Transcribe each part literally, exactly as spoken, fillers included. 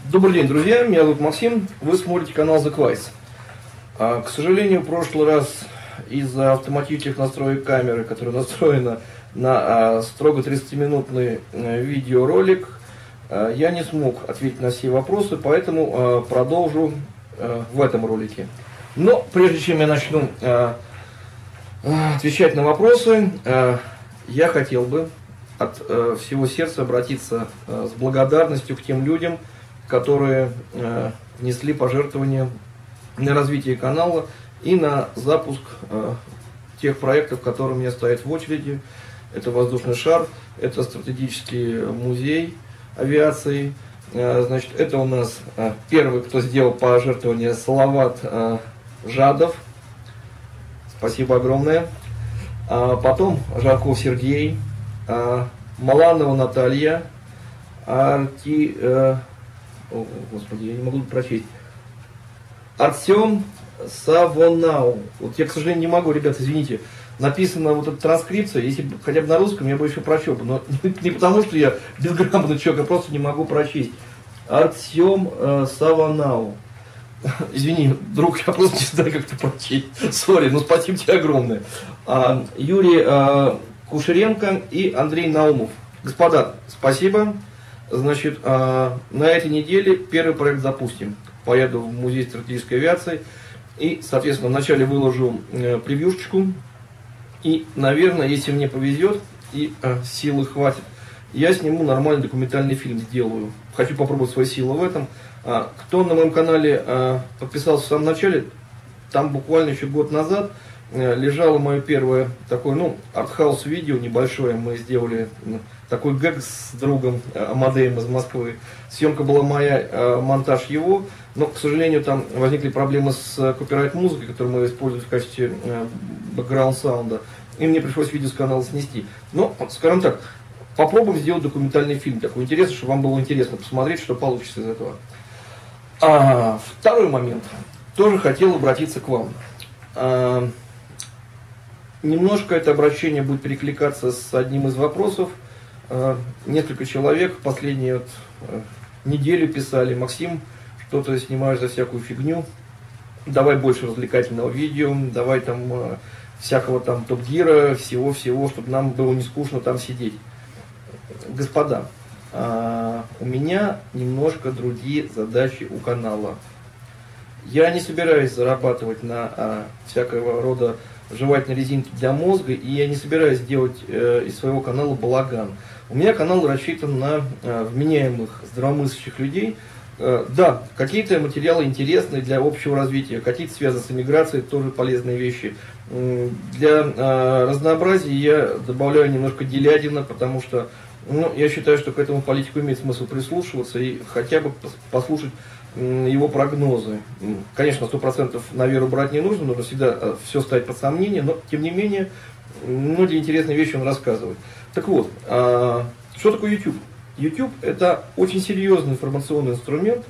Добрый день, друзья, меня зовут Максим, вы смотрите канал The Quais. А, к сожалению, в прошлый раз из-за автоматических настроек камеры, которая настроена на а, строго тридцатиминутный а, видеоролик, а, я не смог ответить на все вопросы, поэтому а, продолжу а, в этом ролике. Но прежде чем я начну а, а, отвечать на вопросы, а, я хотел бы от а, всего сердца обратиться а, с благодарностью к тем людям, которые э, внесли пожертвования на развитие канала и на запуск э, тех проектов, которые у меня стоят в очереди. Это воздушный шар, это стратегический музей авиации. Э, значит, это у нас э, первый, кто сделал пожертвование, Салават э, Жадов. Спасибо огромное. А потом Жарков Сергей, э, Маланова Наталья, Арти... Э, О, Господи, я не могу прочесть. Артем Савонау. Вот я, к сожалению, не могу, ребят, извините. Написана вот эта транскрипция, если бы хотя бы на русском, я бы еще прочел. Но не потому, что я безграмотный человек, я просто не могу прочесть. Артем э, Савонау. Извини, друг, я просто не знаю, как это прочесть. Сори, ну спасибо тебе огромное. А, Юрий э, Кушеренко и Андрей Наумов. Господа, спасибо. Значит, на этой неделе первый проект запустим. Поеду в музей стратегической авиации и, соответственно, вначале выложу превьюшечку. И, наверное, если мне повезет и силы хватит, я сниму нормальный документальный фильм, сделаю. Хочу попробовать свои силы в этом. Кто на моем канале подписался в самом начале, там буквально еще год назад лежало мое первое такое, ну, артхаус видео небольшое, мы сделали такой гэг с другом Амадеем из Москвы. Съемка была моя, монтаж его, но, к сожалению, там возникли проблемы с копирайт-музыкой, которую мы используем в качестве бэкграунд-саунда, и мне пришлось видео с канала снести. Но, скажем так, попробуем сделать документальный фильм, такой интересный, чтобы вам было интересно посмотреть, что получится из этого. А, второй момент. Тоже хотел обратиться к вам. А, немножко это обращение будет перекликаться с одним из вопросов. Несколько человек в последнюю вот, неделю писали: Максим, что ты снимаешь за всякую фигню, давай больше развлекательного видео, давай там всякого там топ-гира, всего-всего, чтобы нам было не скучно там сидеть. Господа, у меня немножко другие задачи у канала. Я не собираюсь зарабатывать на всякого рода жевательной резинки для мозга, и я не собираюсь делать э, из своего канала балаган. У меня канал рассчитан на э, вменяемых, здравомыслящих людей. Э, да, какие-то материалы интересные для общего развития, какие-то связаны с эмиграцией, тоже полезные вещи. Э, для э, разнообразия я добавляю немножко делядина, потому что ну, я считаю, что к этому политику имеет смысл прислушиваться и хотя бы послушать его прогнозы. Конечно, сто процентов на веру брать не нужно, нужно всегда все ставить под сомнение, но тем не менее, многие интересные вещи он рассказывает. Так вот, что такое YouTube? YouTube это очень серьезный информационный инструмент,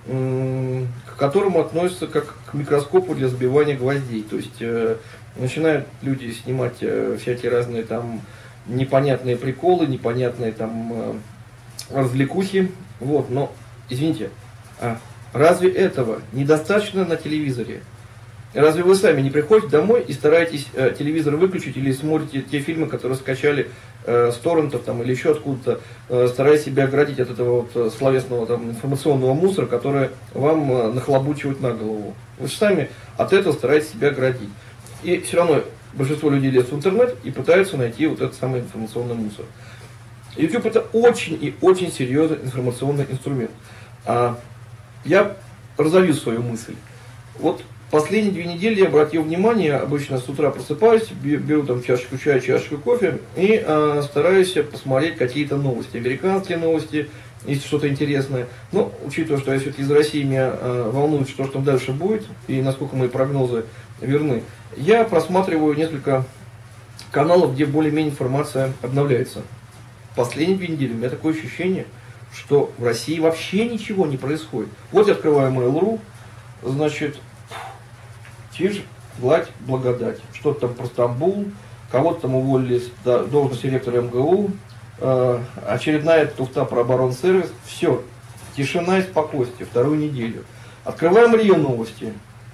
к которому относится как к микроскопу для забивания гвоздей. То есть начинают люди снимать всякие разные там непонятные приколы, непонятные там развлекухи. Вот, но, извините, разве этого недостаточно на телевизоре? Разве вы сами не приходите домой и стараетесь э, телевизор выключить или смотрите те фильмы, которые скачали э, с торрентов там, или еще откуда-то, э, стараясь себя оградить от этого вот, словесного там, информационного мусора, который вам э, нахлобучивают на голову? Вы же сами от этого стараетесь себя оградить. И все равно большинство людей лезут в интернет и пытаются найти вот этот самый информационный мусор. YouTube это очень и очень серьезный информационный инструмент. А я разовью свою мысль. Вот последние две недели я обратил внимание, обычно с утра просыпаюсь, беру там чашечку чая, чашечку кофе и э, стараюсь посмотреть какие-то новости, американские новости, если что-то интересное. Но, учитывая, что я все-таки из России, меня э, волнует, что, что там дальше будет и насколько мои прогнозы верны, я просматриваю несколько каналов, где более-менее информация обновляется. Последние две недели у меня такое ощущение, что в России вообще ничего не происходит. Вот я открываю мейл точка ру, значит, тишь, гладь, благодать. Что-то там про Стамбул, кого-то там уволили с должности ректора эм гэ у, э, очередная туфта про оборонсервис. Все. Тишина и спокойствие вторую неделю. Открываем РИА Новости.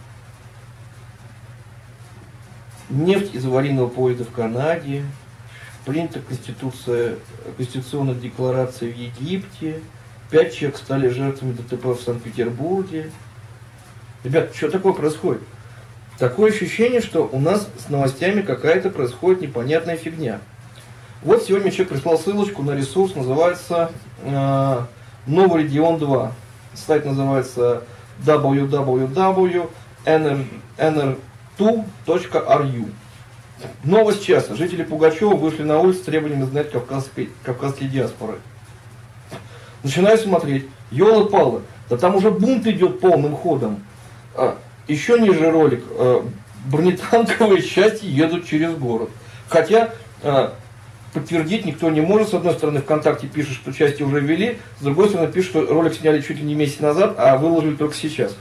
Нефть из аварийного поезда в Канаде. Принята конституция, конституционная декларация в Египте. Пять человек стали жертвами ДТП в Санкт-Петербурге. Ребят, что такое происходит? Такое ощущение, что у нас с новостями какая-то происходит непонятная фигня. Вот сегодня человек прислал ссылочку на ресурс, называется э, Новый Регион два. Сайт называется дабл ю дабл ю дабл ю точка эн эр ту точка ар ю. Новость часа. Жители Пугачева вышли на улицу с требованием изгнать кавказской, кавказские диаспоры. Начинаю смотреть. Ёлы-палы, да там уже бунт идет полным ходом. А, еще ниже ролик. А, бронетанковые части едут через город. Хотя а, подтвердить никто не может. С одной стороны, ВКонтакте пишет, что части уже ввели. С другой стороны, пишет, что ролик сняли чуть ли не месяц назад, а выложили только сейчас.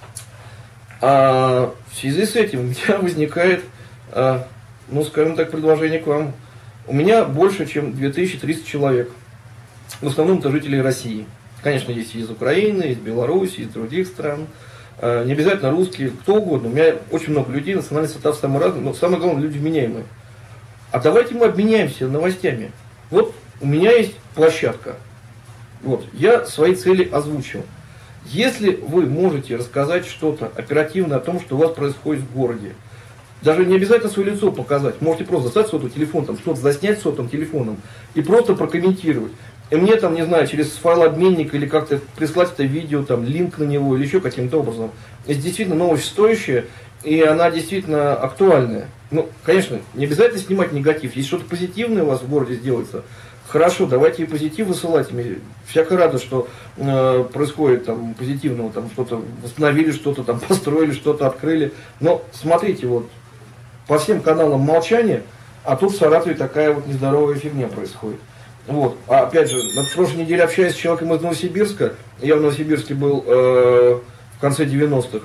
А, в связи с этим у меня возникает, а, ну, скажем так, предложение к вам. У меня больше, чем две тысячи триста человек. В основном это жители России. Конечно, есть из Украины, из Беларуси, из других стран. А, не обязательно русские, кто угодно. У меня очень много людей, национальный состав самый разный, но самое главное, люди вменяемые. А давайте мы обменяемся новостями. Вот у меня есть площадка. Вот, я свои цели озвучил. Если вы можете рассказать что-то оперативно о том, что у вас происходит в городе, даже не обязательно свое лицо показать, можете просто достать сотовый телефон, там что-то заснять сотовым телефоном и просто прокомментировать. И мне там, не знаю, через файлообменник или как-то прислать это видео, там, линк на него или еще каким-то образом. Это действительно новость стоящая, и она действительно актуальная. Ну, конечно, не обязательно снимать негатив. Если что-то позитивное у вас в городе сделается, хорошо, давайте и позитив высылайте. Мне всяко рада, что э, происходит там позитивного, там что-то восстановили, что-то там построили, что-то открыли. Но смотрите, вот по всем каналам молчание, а тут в Саратове такая вот нездоровая фигня происходит. Вот. А опять же, на прошлой неделе общаясь с человеком из Новосибирска, я в Новосибирске был э, в конце девяностых,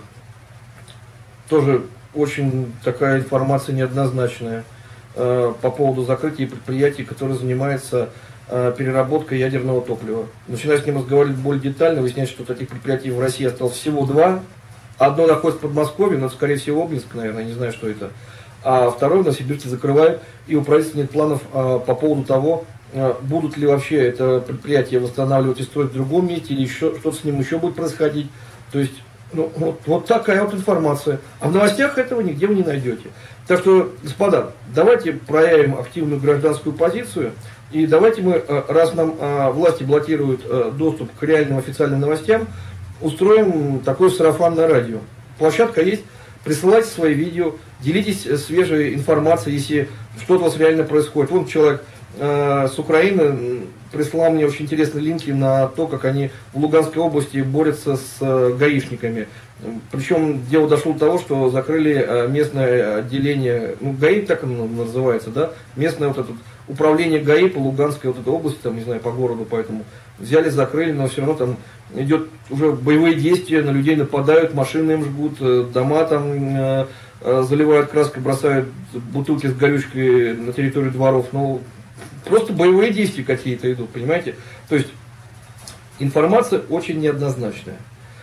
тоже очень такая информация неоднозначная э, по поводу закрытия предприятий, которые занимаются э, переработкой ядерного топлива. Начинаю с ним разговаривать более детально, выясняется, что таких предприятий в России осталось всего два. Одно находится в Подмосковье, но, скорее всего, Обнинск, наверное, не знаю, что это. А второе в Новосибирске закрывают, и у правительства нет планов э, по поводу того, э, будут ли вообще это предприятие восстанавливать и строить в другом месте, или еще что-то с ним еще будет происходить. То есть, ну, вот, вот такая вот информация. А в новостях этого нигде вы не найдете. Так что, господа, давайте проявим активную гражданскую позицию. И давайте мы, раз нам а, власти блокируют а, доступ к реальным официальным новостям, устроим такое сарафанное радио. Площадка есть. Присылайте свои видео, делитесь свежей информацией, если что-то у вас реально происходит. Вон человек э, с Украины прислал мне очень интересные линки на то, как они в Луганской области борются с э, гаишниками. Причем дело дошло до того, что закрыли э, местное отделение, ну ГАИ так оно называется, да, местное вот это управление ГАИ по Луганской вот этой области, там, не знаю, по городу, поэтому взяли, закрыли, но все равно там идет уже боевые действия, на людей нападают, машины им жгут, дома там э, э, заливают краской, бросают бутылки с горючкой на территорию дворов. Ну, просто боевые действия какие-то идут, понимаете? То есть информация очень неоднозначная.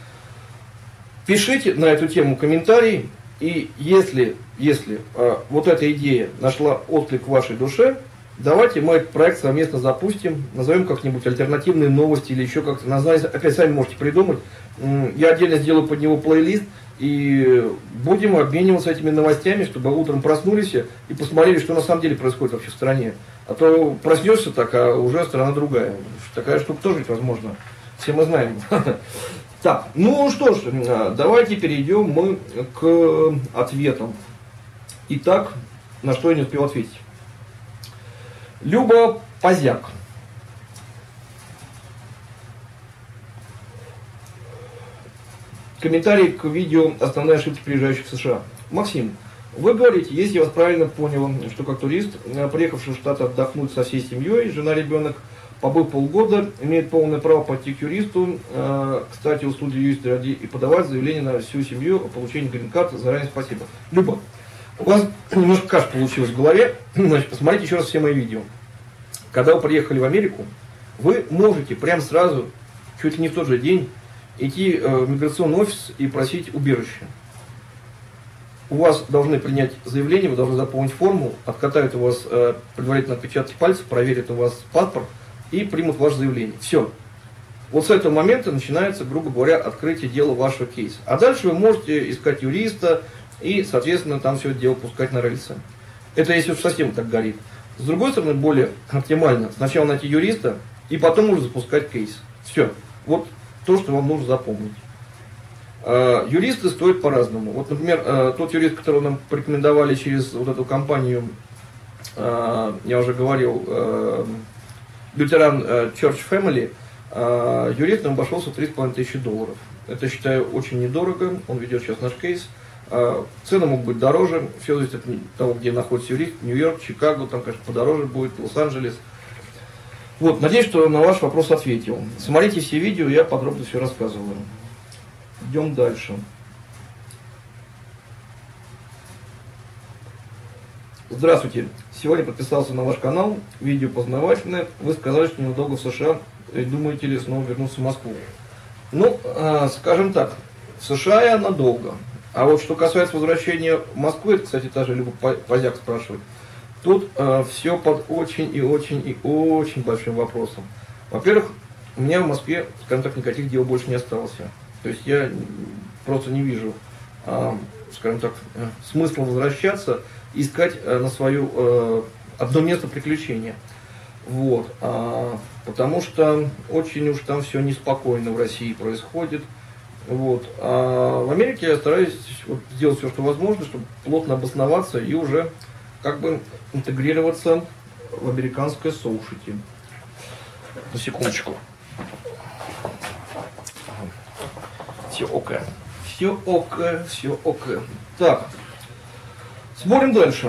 Пишите на эту тему комментарии, и если, если э, вот эта идея нашла отклик в вашей душе, давайте мы этот проект совместно запустим, назовем как-нибудь альтернативные новости или еще как-то название, опять сами можете придумать. Я отдельно сделаю под него плейлист, и будем обмениваться этими новостями, чтобы утром проснулись и посмотрели, что на самом деле происходит вообще в стране. А то проснешься так, а уже страна другая. Такая штука тоже ведь возможно. Все мы знаем. Так, ну что ж, давайте перейдем мы к ответам. Итак, на что я не успел ответить. Люба Позяк. Комментарий к видео «Основные ошибки приезжающих в США». Максим, вы говорите, если я вас правильно понял, что как турист, приехавший в Штаты отдохнуть со всей семьей, жена, ребенок, побыв полгода, имеет полное право пойти к юристу, кстати, услуги юриста ради и подавать заявление на всю семью о получении грин-карты. Заранее спасибо. Люба, у вас немножко каша получилась в голове. Значит, посмотрите еще раз все мои видео. Когда вы приехали в Америку, вы можете прямо сразу чуть ли не в тот же день идти в миграционный офис и просить убежище. У вас должны принять заявление, вы должны заполнить форму, откатают у вас э, предварительно отпечатки пальцев, проверят у вас паспорт и примут ваше заявление. Все. Вот с этого момента начинается, грубо говоря, открытие дела вашего кейса. А дальше вы можете искать юриста и, соответственно, там все это дело пускать на рельсы. Это если уж совсем так горит. С другой стороны, более оптимально сначала найти юриста и потом уже запускать кейс. Все. Вот то, что вам нужно запомнить. Юристы стоят по-разному. Вот, например, тот юрист, которого нам порекомендовали через вот эту компанию, я уже говорил, Lutheran Church Family, юрист нам обошелся в три с половиной тысячи долларов. Это, считаю, очень недорого. Он ведет сейчас наш кейс. Цены могут быть дороже. Все зависит от того, где находится юрист. Нью-Йорк, Чикаго, там, конечно, подороже будет, Лос-Анджелес. Вот, надеюсь, что на ваш вопрос ответил. Смотрите все видео, я подробно все рассказываю. Идем дальше. Здравствуйте. Сегодня подписался на ваш канал. Видео познавательное. Вы сказали, что недолго в США. Думаете ли снова вернуться в Москву? Ну, э, скажем так, в США я надолго. А вот что касается возвращения в Москву, это, кстати, та же Люба Позяк спрашивает. Тут э, все под очень и очень и очень большим вопросом. Во-первых, у меня в Москве, скажем так, никаких дел больше не осталось. То есть я просто не вижу, э, скажем так, э, смысла возвращаться и искать э, на свое э, одно место приключения. Вот. А, потому что очень уж там все неспокойно в России происходит. Вот. А в Америке я стараюсь вот сделать все, что возможно, чтобы плотно обосноваться и уже как бы интегрироваться в американское соушити. На секундочку. Все окей. Все окей, все окей. Так. Смотрим дальше.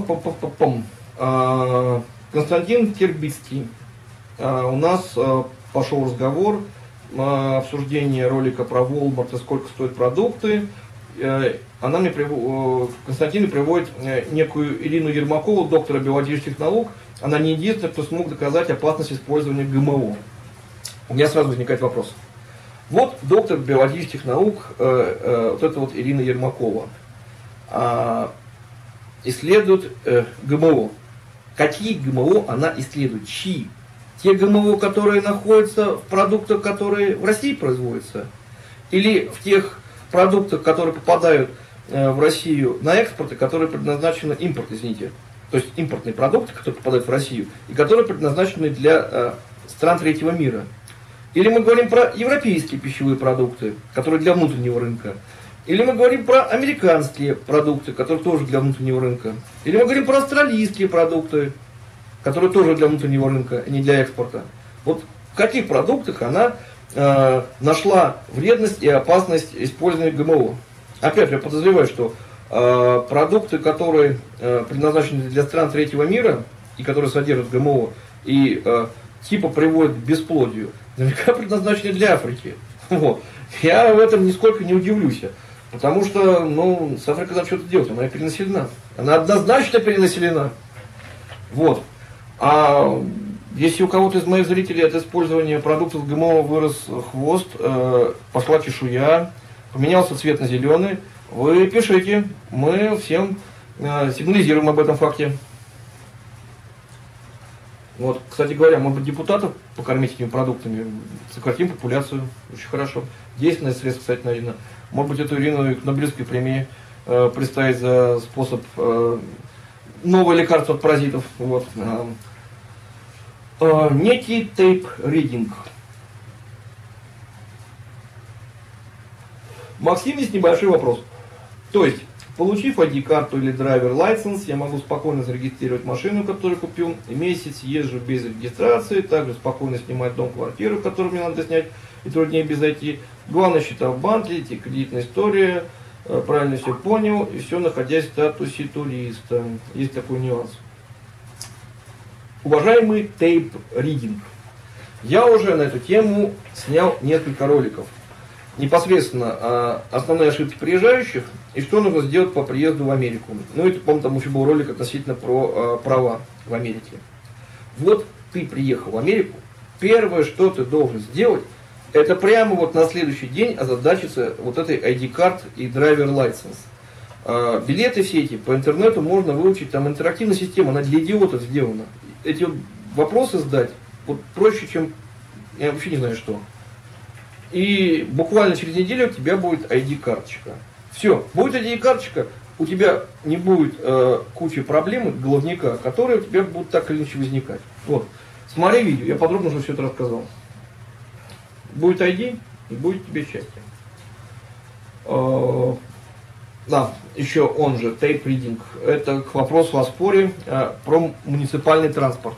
А, Константин Тербицкий. А, у нас а, пошел разговор, а, обсуждение ролика про Walmart и сколько стоят продукты. А, она мне прив... Константин мне приводит некую Ирину Ермакову, доктора биологических наук. Она не единственная, кто смог доказать опасность использования ГМО. У меня сразу возникает вопрос. Вот доктор биологических наук, э, э, вот это вот Ирина Ермакова, э, исследует э, ГМО. Какие ГМО она исследует? Чьи? Те ГМО, которые находятся в продуктах, которые в России производятся? Или в тех продуктах, которые попадают э, в Россию на экспорт, и которые предназначены, импорт, извините, то есть импортные продукты, которые попадают в Россию, и которые предназначены для э, стран третьего мира? Или мы говорим про европейские пищевые продукты, которые для внутреннего рынка? Или мы говорим про американские продукты, которые тоже для внутреннего рынка? Или мы говорим про австралийские продукты, которые тоже для внутреннего рынка, а не для экспорта? Вот в каких продуктах она э, нашла вредность и опасность использования ГМО? Опять же, я подозреваю, что э, продукты, которые э, предназначены для стран третьего мира, и которые содержат ГМО, и э, типа приводят к бесплодию, наверняка предназначены для Африки. Вот. Я в этом нисколько не удивлюсь. Потому что, ну, с Африкой надо что-то делать, она перенаселена. Она однозначно перенаселена. Вот. А если у кого-то из моих зрителей от использования продуктов ГМО вырос хвост, э, пошла чешуя, поменялся цвет на зеленый, вы пишите. Мы всем э, сигнализируем об этом факте. Вот, кстати говоря, может быть, депутатов покормить этими продуктами, сократим популяцию, очень хорошо. Действенное средство, кстати, найдено. Может быть, эту Ирину к Нобелевской премии э, представить за способ э, новое лекарство от паразитов. Вот. Э, э, некий тейп-ридинг. Максим, есть небольшой вопрос. То есть, получив ай ди-карту или драйвер-лайсенс, я могу спокойно зарегистрировать машину, которую купил, и месяц езжу без регистрации, также спокойно снимать дом, квартиру, которую мне надо снять, и труднее без зайти. Главное, счета в банке, эти кредитная история, правильно все понял, и все, находясь в статусе туриста. Есть такой нюанс. Уважаемый тейп-ридинг, я уже на эту тему снял несколько роликов. Непосредственно основные ошибки приезжающих и что нужно сделать по приезду в Америку. Ну, это, по-моему, там еще был ролик относительно про права в Америке. Вот ты приехал в Америку, первое, что ты должен сделать, это прямо вот на следующий день озадачится вот этой ай ди-карт и драйвер license. А, билеты все эти по интернету можно выучить, там интерактивная система, она для идиотов сделана. Эти вот вопросы сдать вот проще, чем я вообще не знаю что. И буквально через неделю у тебя будет ай ди-карточка. Все, будет ай ди-карточка, у тебя не будет э, кучи проблем, головника, которые у тебя будут так или иначе возникать. Вот. Смотри видео, я подробно уже все это рассказал. Будет ай ди и будет тебе счастье. Э, да, еще он же, tape reading. Это к вопросу о споре э, про муниципальный транспорт.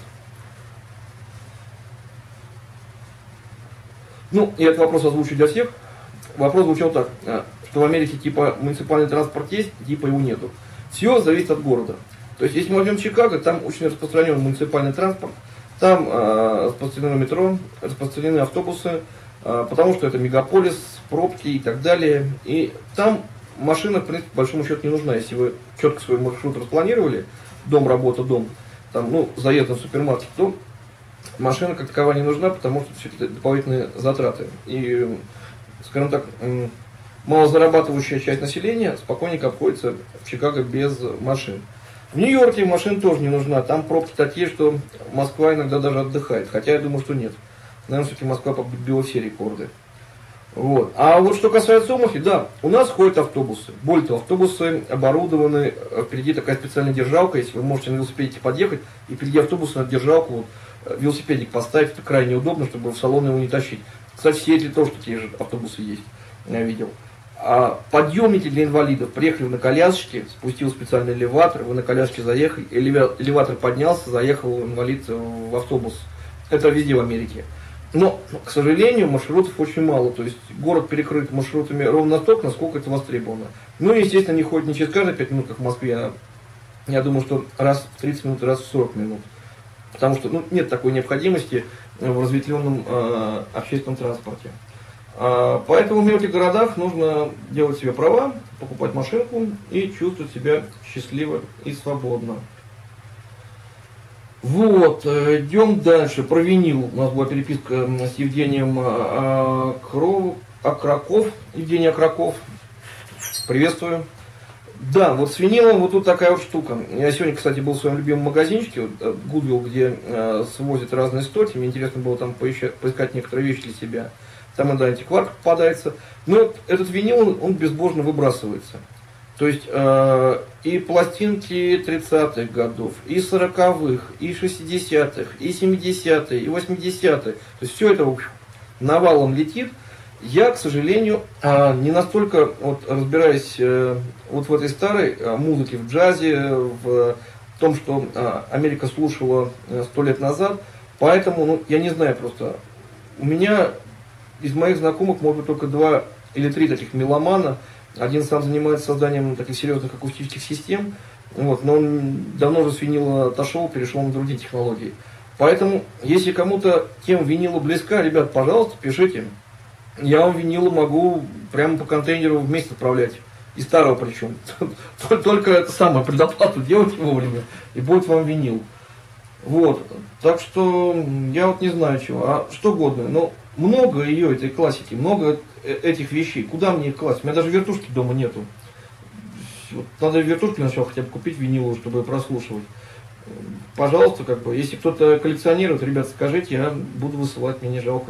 Ну, и этот вопрос озвучу для всех. Вопрос звучал так, что в Америке типа муниципальный транспорт есть, типа его нету. Все зависит от города. То есть, если мы возьмем Чикаго, там очень распространен муниципальный транспорт, там э, распространено метро, распространены автобусы, э, потому что это мегаполис, пробки и так далее. И там машина, в принципе, по большому счету не нужна. Если вы четко свой маршрут распланировали, дом, работа, дом, там, ну, заезд на супермаркет, то машина как таковая не нужна, потому что все это дополнительные затраты. И, скажем так, малозарабатывающая часть населения спокойненько обходится в Чикаго без машин. В Нью-Йорке машин тоже не нужна. Там пробки такие, что Москва иногда даже отдыхает. Хотя я думаю, что нет. Наверное, все-таки Москва побила все рекорды. Вот. А вот что касается Омахи, да, у нас ходят автобусы. Более того, автобусы оборудованы, впереди такая специальная держалка, если вы можете на велосипеде подъехать, и впереди автобуса на держалку вот, велосипедик поставить, это крайне удобно, чтобы в салон его не тащить. Кстати, в Сиэтле тоже такие же автобусы есть, я видел. А подъемники для инвалидов, приехали на колясочке, спустил специальный элеватор, вы на коляске заехали, элеватор поднялся, заехал инвалид в автобус. Это везде в Америке. Но, к сожалению, маршрутов очень мало, то есть город перекрыт маршрутами ровно настолько, насколько это востребовано. Ну, естественно, не ходит не через каждые пять минут, как в Москве, а я думаю, что раз в тридцать минут, раз в сорок минут. Потому что ну, нет такой необходимости в разветвленном э, общественном транспорте. А, поэтому в мелких городах нужно делать себе права, покупать машинку и чувствовать себя счастливо и свободно. Вот, идем дальше. Про винил. У нас была переписка с Евгением Окраков. Евгений Окраков. Приветствую. Да, вот с винилом вот тут такая вот штука. Я сегодня, кстати, был в своем любимом магазинчике, Goodwill, где э, свозят разные стоки. Мне интересно было там поищать, поискать некоторые вещи для себя. Там иногда антиквар попадается. Но вот этот винил, он безбожно выбрасывается. То есть э, и пластинки тридцатых годов, и сороковых, и шестидесятых, и семидесятых, и восьмидесятых. То есть все это в общем, навалом летит. Я, к сожалению, э, не настолько вот, разбираюсь э, вот в этой старой э, музыке, в джазе, в том, что э, Америка слушала сто лет назад. Поэтому ну, я не знаю просто. У меня из моих знакомых, может быть, только два или три таких меломана. Один сам занимается созданием таких серьезных акустических систем, вот, но он давно уже с винила отошел, перешел на другие технологии. Поэтому, если кому-то тема винила близка, ребят, пожалуйста, пишите. Я вам винилу могу прямо по контейнеру в месяц отправлять. И старого причем. Только это самое, предоплату делайте вовремя, и будет вам винил. Вот. Так что я вот не знаю чего. А что угодно. Но много ее, этой классики, много этих вещей. Куда мне их класть? У меня даже вертушки дома нету. Вот, надо вертушки сначала хотя бы купить виниловую, чтобы прослушивать. Пожалуйста, как бы, если кто-то коллекционирует, ребят, скажите, я буду высылать, мне не жалко.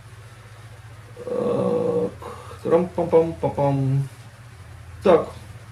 Так.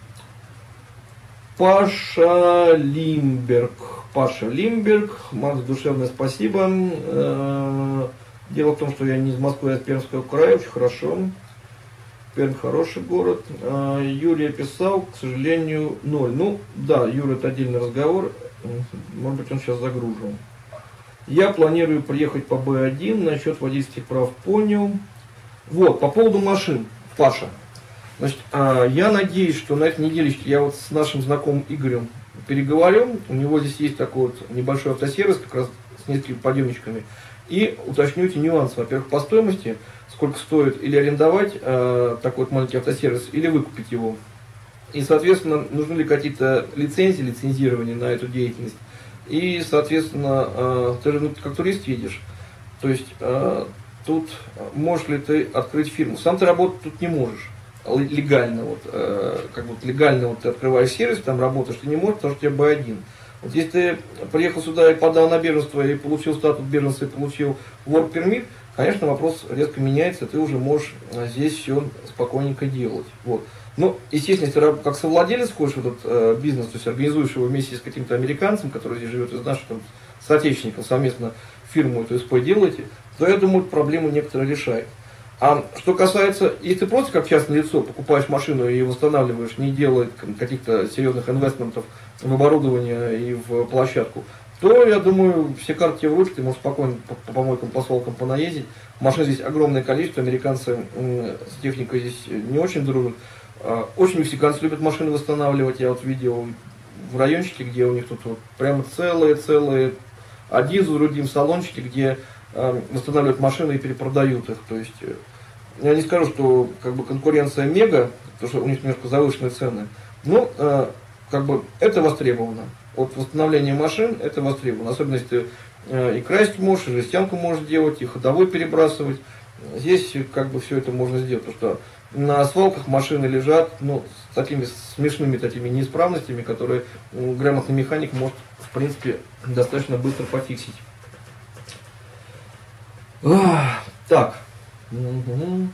Паша Лимберг. Паша Лимберг. Макс, душевное спасибо. Дело в том, что я не из Москвы, а из Пермского края, очень хорошо. Пермь хороший город. Юрий писал, к сожалению, ноль. Ну, да, Юра, это отдельный разговор. Может быть, он сейчас загружен. Я планирую приехать по Бэ один, насчет водительских прав понял. Вот, по поводу машин, Паша. Значит, я надеюсь, что на этой неделе я вот с нашим знакомым Игорем переговорю. У него здесь есть такой вот небольшой автосервис, как раз с несколькими подъемничками. И уточню эти нюансы. Во-первых, по стоимости, сколько стоит или арендовать э, такой вот маленький автосервис, или выкупить его. И, соответственно, нужны ли какие-то лицензии, лицензирование на эту деятельность. И, соответственно, э, ты же ну, как турист едешь. То есть, э, тут можешь ли ты открыть фирму. Сам ты работать тут не можешь. Легально, вот, э, как вот легально вот ты открываешь сервис, там работаешь, ты не можешь, потому что у тебя бэ один. Вот если ты приехал сюда и подал на беженство, и получил статус беженца, и получил work permit, конечно, вопрос резко меняется, ты уже можешь здесь все спокойненько делать. Вот. Ну, естественно, если ты как совладелец ходишь в этот э, бизнес, то есть организуешь его вместе с каким-то американцем, который здесь живет, из наших там, соотечественников, совместно фирму эту СП делаете, то, я думаю, проблему некоторые решает. А что касается, если ты просто как частное лицо покупаешь машину и восстанавливаешь, не делая каких-то серьезных инвестментов в оборудование и в площадку, то, я думаю, все карты тебе в руки, ты можешь спокойно по, по помойкам, по свалкам понаездить. Машин здесь огромное количество, американцы с техникой здесь не очень дружат. Очень мексиканцы любят машины восстанавливать, я вот видел в райончике, где у них тут вот прямо целые-целые Адизу, Рудим салончики, где восстанавливают машины и перепродают их. То есть я не скажу, что как бы конкуренция мега, потому что у них немножко завышенные цены, но э, как бы это востребовано. Вот восстановление машин это востребовано. Особенно если ты э, и красить можешь, и жестянку можешь делать, и ходовой перебрасывать. Здесь как бы все это можно сделать, потому что на свалках машины лежат ну, с такими смешными такими неисправностями, которые ну, грамотный механик может в принципе достаточно быстро пофиксить. Ах, так. Угу.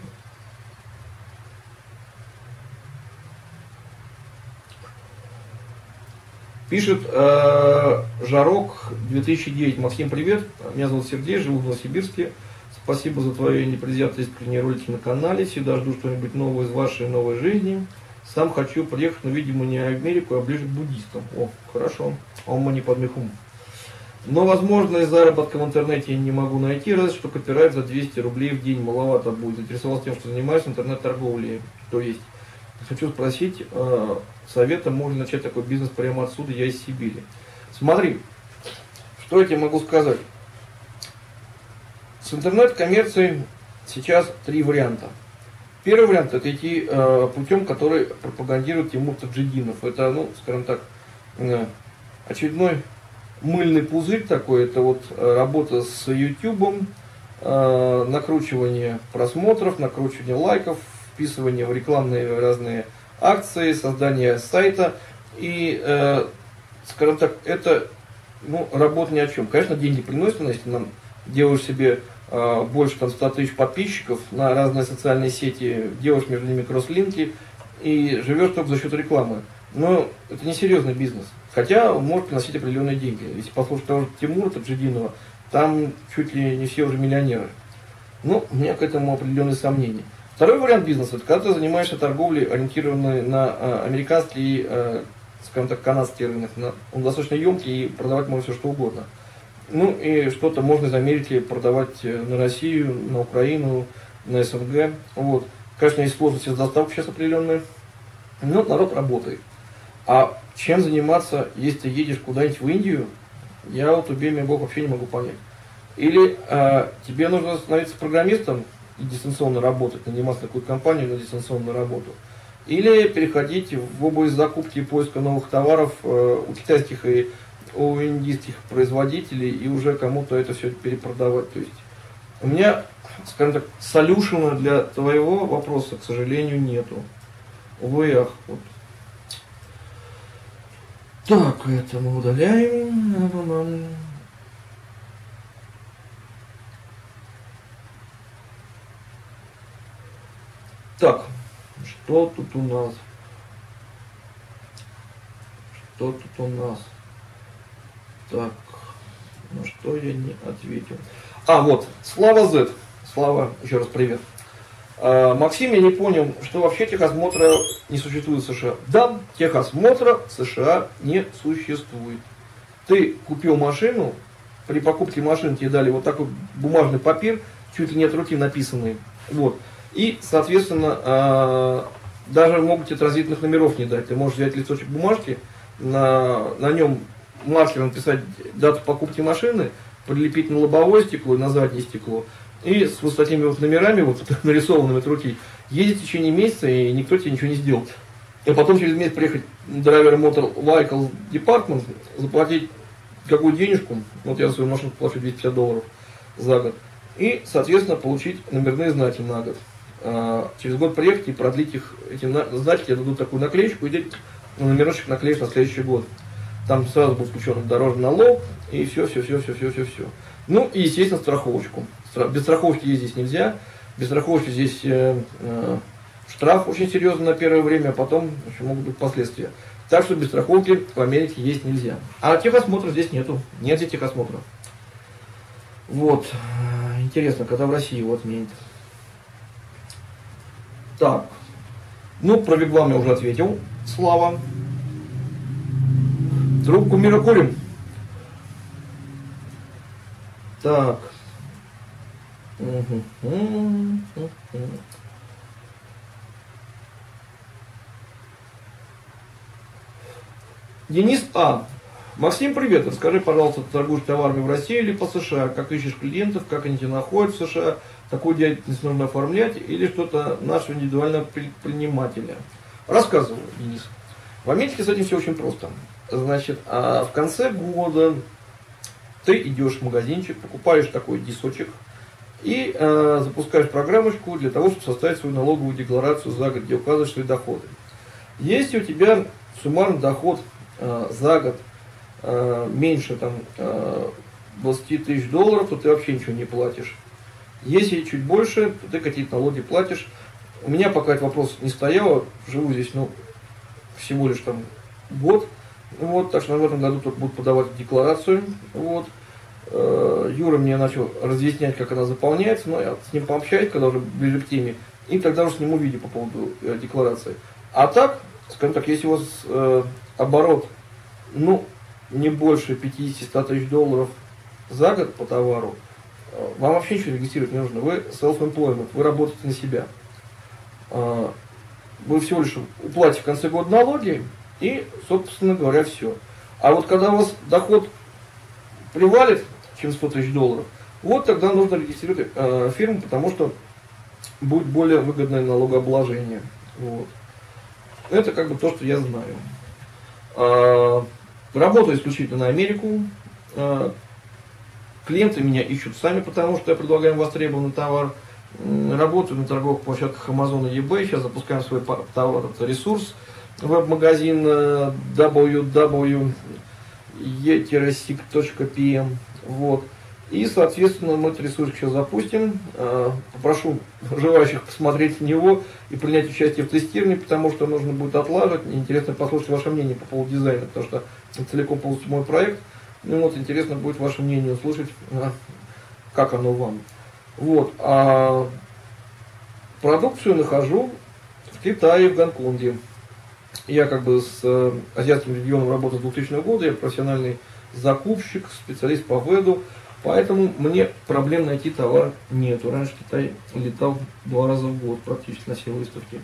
Пишет э, Жарок две тысячи девять. Максим, привет. Меня зовут Сергей, живу в Новосибирске. Спасибо за твои непредвзятые искренние ролики на канале. Всегда жду что-нибудь новое из вашей новой жизни. Сам хочу приехать, но, видимо, не в Америку, а ближе к буддистам. О, хорошо. Ом не подмехум. Но возможность заработка в интернете я не могу найти, разве что копирайт за двести рублей в день маловато будет. Заинтересовался тем, что занимаюсь интернет-торговлей. То есть, хочу спросить, э, совета, можно начать такой бизнес прямо отсюда, я из Сибири. Смотри, что я тебе могу сказать. С интернет-коммерцией сейчас три варианта. Первый вариант это идти э, путем, который пропагандирует Тимур Таджидинов. Это, ну, скажем так, э, очередной мыльный пузырь такой, это вот работа с ютубом, э, накручивание просмотров, накручивание лайков, вписывание в рекламные разные акции, создание сайта. И, э, скажем так, это ну, работа ни о чем. Конечно, деньги приносят, но если нам делаешь себе э, больше там, ста тысяч подписчиков на разные социальные сети, делаешь между ними кросс-линки и живешь только за счет рекламы. Но это не серьезный бизнес. Хотя он может приносить определенные деньги. Если послушать того же Тимура Таджидинова, там чуть ли не все уже миллионеры. Ну, у меня к этому определенные сомнения. Второй вариант бизнеса, это когда ты занимаешься торговлей, ориентированной на э, американский, э, скажем так, канадский рынок. На, он достаточно емкий и продавать можно все что угодно. Ну и что-то можно из Америки продавать на Россию, на Украину, на СНГ. Вот. Конечно, есть сложности с доставкой сейчас определенные, но народ работает. А чем заниматься, если ты едешь куда-нибудь в Индию, я вот убей меня Бог вообще не могу понять. Или э, тебе нужно становиться программистом и дистанционно работать, наниматься на какую-то компанию на дистанционную работу. Или переходить в область закупки и поиска новых товаров э, у китайских и у индийских производителей и уже кому-то это все перепродавать. То есть у меня, скажем так, солюшена для твоего вопроса, к сожалению, нету. Увы, ах, вот. Так, это мы удаляем. Так, что тут у нас? Что тут у нас? Так, на что я не ответил? А, вот, Слава Z. Слава, еще раз привет. А, Максим, я не понял, что вообще техосмотра не существует в США. Да, техосмотра в США не существует. Ты купил машину, при покупке машины тебе дали вот такой бумажный папир, чуть ли не от руки написанный. Вот. И, соответственно, э, даже могут тебе транзитных номеров не дать. Ты можешь взять листочек бумажки, на, на нем маркером писать дату покупки машины, прилепить на лобовое стекло и на заднее стекло. И с вот такими вот номерами, вот нарисованными от руки, ездить в течение месяца, и никто тебе ничего не сделает. И потом через месяц приехать в Driver Motor Vehicle Department, заплатить какую денежку, вот я за свою машину плачу двести пятьдесят долларов за год, и, соответственно, получить номерные знаки на год. А, через год приехать и продлить их, эти знаки, тебе дадут такую наклеечку, и ты номерочек наклеишь на следующий год. Там сразу будет включен дорожный налог, и все, все, все, все, все, все, все. Ну и, естественно, страховочку. Без страховки ездить нельзя. Без страховки здесь э, э, штраф очень серьезный на первое время, а потом еще могут быть последствия. Так что без страховки в Америке есть нельзя. А техосмотра здесь нету. Нет здесь техосмотра. Вот. Интересно, когда в России его отменят. Так. Ну, про вигвам я уже ответил. Слава. Трубку мира курим. Так. Денис А. Максим, привет. Расскажи, пожалуйста, ты торгуешь товарами в России или по США? Как ищешь клиентов, как они тебя находят в США? Такую деятельность нужно оформлять или что-то нашего индивидуального предпринимателя? Рассказываю, Денис. В Америке с этим все очень просто. Значит, а в конце года ты идешь в магазинчик, покупаешь такой дисочек и э, запускаешь программочку для того, чтобы составить свою налоговую декларацию за год, где указываешь свои доходы. Если у тебя суммарный доход э, за год э, меньше там, э, двадцати тысяч долларов, то ты вообще ничего не платишь. Если чуть больше, то ты какие-то налоги платишь. У меня пока этот вопрос не стоял, живу здесь ну, всего лишь там год. Вот, так что в этом году только будут подавать декларацию. Вот. Юра мне начал разъяснять, как она заполняется, но я с ним пообщаюсь, когда уже ближе к теме, и тогда уже сниму видео по поводу э, декларации. А так, скажем так, если у вас э, оборот, ну, не больше пятидесяти тысяч долларов за год по товару, э, вам вообще ничего регистрировать не нужно. Вы self-employment, вы работаете на себя. Э, вы всего лишь уплатите в конце года налоги, и, собственно говоря, все. А вот когда у вас доход привалит, чем сто тысяч долларов, вот тогда нужно регистрировать э, фирму, потому что будет более выгодное налогообложение. Вот. Это как бы то, что я знаю. Э, работаю исключительно на Америку. Э, клиенты меня ищут сами, потому что я предлагаю им востребованный товар. Э, работаю на торговых площадках Amazon и eBay. Сейчас запускаем свой товар, это ресурс. Веб-магазин э, дабл ю дабл ю дабл ю сик точка пи эм. Вот. И, соответственно, мы этот ресурс сейчас запустим. Попрошу желающих посмотреть на него и принять участие в тестировании, потому что нужно будет отлаживать. Мне интересно послушать ваше мнение по поводу дизайна, потому что это целиком полностью мой проект. Ну вот, интересно будет ваше мнение услышать, как оно вам. Вот. А продукцию нахожу в Китае, в Гонконге. Я как бы с азиатским регионом работаю с двухтысячного года, я профессиональный закупщик, специалист по веду, поэтому мне проблем найти товар нету. Раньше в Китай летал два раза в год практически на все выставки.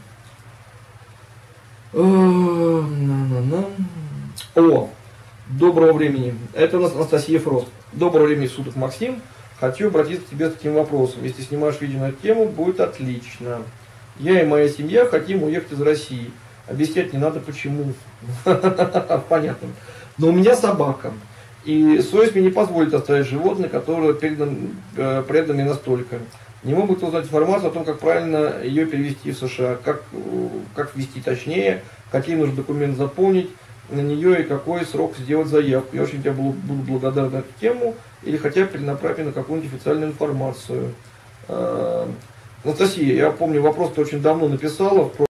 О, доброго времени. Это у нас Анастасия Фрост. Доброго времени суток, Максим. Хочу обратиться к тебе с таким вопросом. Если снимаешь видео на эту тему, будет отлично. Я и моя семья хотим уехать из России. Объяснять не надо почему. Понятно. Но у меня собака. И совесть мне не позволит оставить животное, которое передан, э, предано мне настолько. Не могут узнать информацию о том, как правильно ее перевести в США, как, как ввести точнее, какие нужно документы заполнить на нее и какой срок сделать заявку. Я очень тебе буду, буду благодарен на эту тему, или хотя бы перенаправить на какую-нибудь официальную информацию. Э, Анастасия, я помню, вопрос ты очень давно написала.